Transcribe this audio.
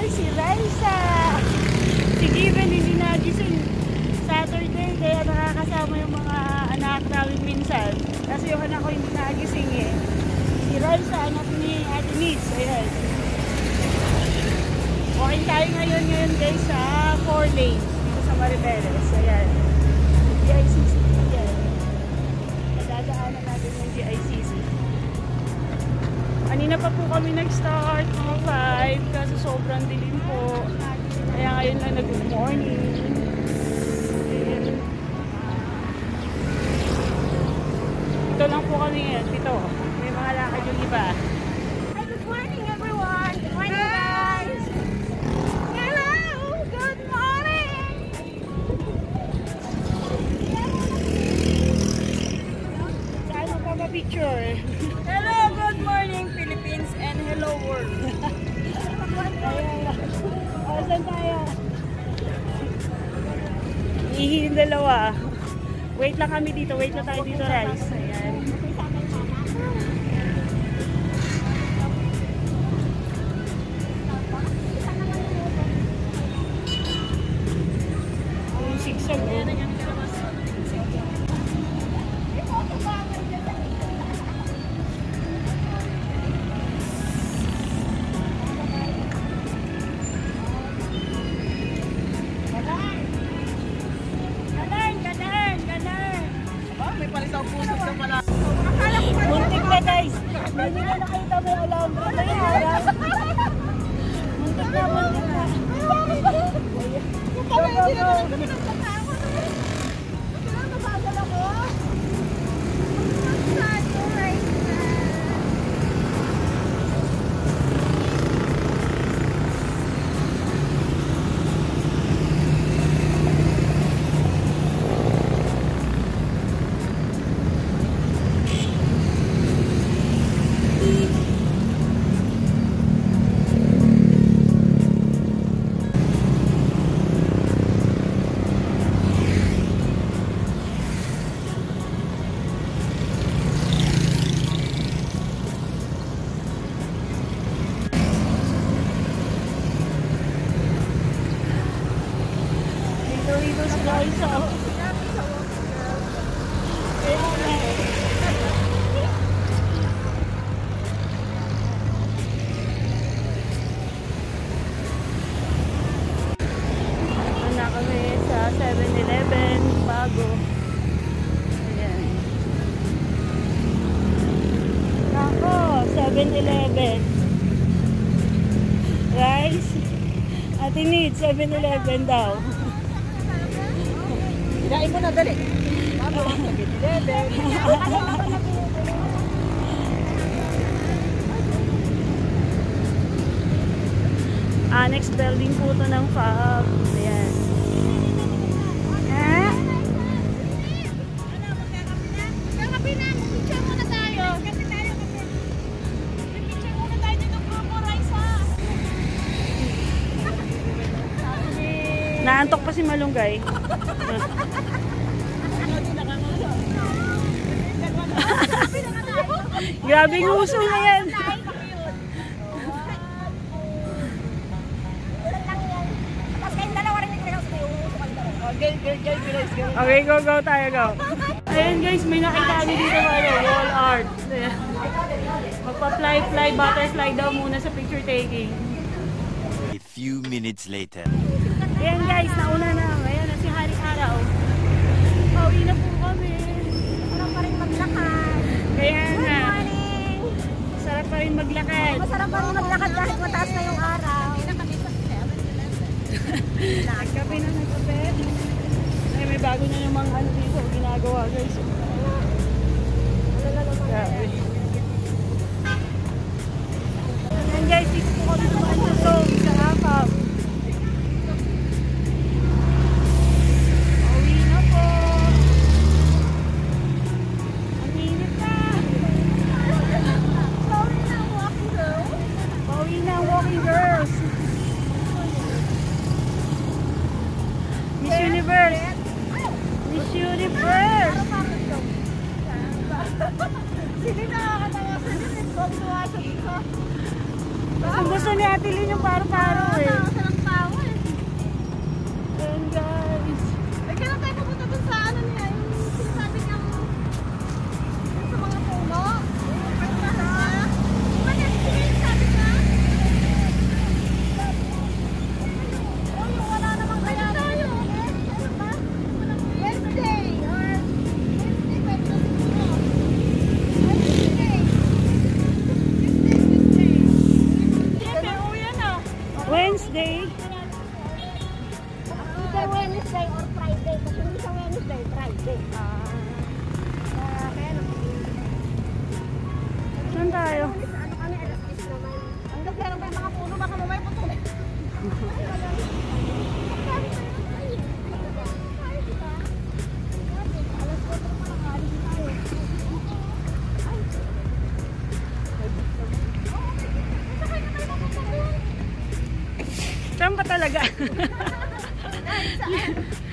guys, si Raisa. Si Given hindi nagising Saturday, kaya nakakasama yung mga anak namin minsan. Kasi yung anak ko hindi nagising eh. Si Raisa, anak ni Ate Nids. Ayan. Walking tayo ngayon guys sa 4 lanes dito sa Maribeles. Ayan. GICC. Ayan. Nadadaanan natin yung GICC. Kanina pa po kami nag-start mga 5 kasi sobrang dilim po. Kaya ngayon lang nag-good morning. Ito lang po kami ngayon. Ito. May mga lakad yung iba. Hi, good morning everyone. Good morning guys. Hello. Good morning. Saan mo pa ma-picture? Hello, good morning Philippines and hello world. Saan tayo? Ihihin dalawa. Wait lang kami dito. Wait lang tayo dito, guys. Ayan. Yung sigsag. Muntik na guys. Hindi na nakita mo yung alam. Ano yung harap? Muntik na, muntik na. Go, go, go. Dito si Raisa. Anak kami sa 7-Eleven bago. Ayan. Ako, 7-Eleven. Rice. Ate Nids, 7-Eleven daw. Hinain mo na, dali. Next building po ito ng FAB. Ayan. Kakapi na, picture muna tayo. Picture muna tayo dito ng grupo, Raisa. Naantok pa si Malunggay. Grabe yung uso na yan. Okay, go tayo, go. Ayan guys, may nakita kami dito wall art. Magpa-fly, butterfly daw muna sa picture taking. A few minutes later. Ayan guys, nauna na. Ayan na si Hari Araw. Pauwi na po kami. Sarap pa rin maglakad. Kaya Good na. morning. Sarap pa rin maglakad. Masarap pa rin maglakad kahit mataas na yung araw. Nagkape na nagkape. Ay, may bago na namang ano dito ginagawa guys. Grabe. Ayan guys, dito po kami naman sa zone sa AFAB. Pauwi na po. Ang init na. Pauwi na ang walking girls. Miss Universe. Miss Universe. Sino nakakatawa sa dito? Gusto ni Ate Lynn yung paro-paro eh. Nakakasalang tao eh. Ayan guys. Ay, kailan tayo pupunta dun sa ano niya? Yung sinasabi niyang yung sa mga puno. Bakit? Sige, sabi ka? Oh, yung wala namang kaya tayo. Ano ba? Wednesday or Wednesday, Tuesday. Uwi na. Wednesday. Either Wednesday or Friday. Kasi hindi sa Wednesday, Friday. Kaya Saan tayo? ano kami, alas 10 naman. Ang gagawin pa yung mga puno, baka mamay putulin. Saan ba talaga?